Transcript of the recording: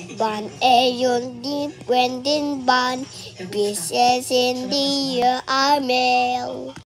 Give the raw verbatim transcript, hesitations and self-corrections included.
Born a unique in born, pieces in the year are male.